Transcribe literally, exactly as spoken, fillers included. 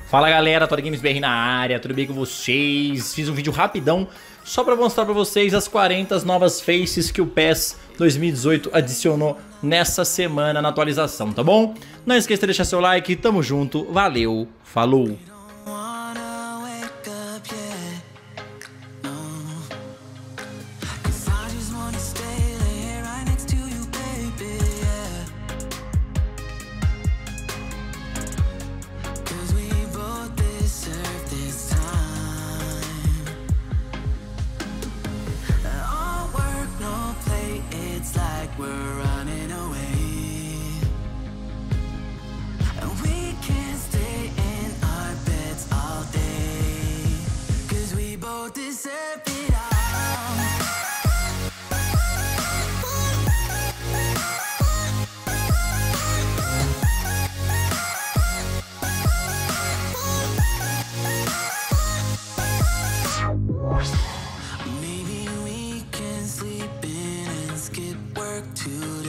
Fala galera, Todd Games B R na área, tudo bem com vocês? Fiz um vídeo rapidão só para mostrar para vocês as quarenta novas faces que o PES dois mil e dezoito adicionou nessa semana na atualização, tá bom? Não esqueça de deixar seu like, tamo junto, valeu, falou! Maybe we can sleep in and skip work today.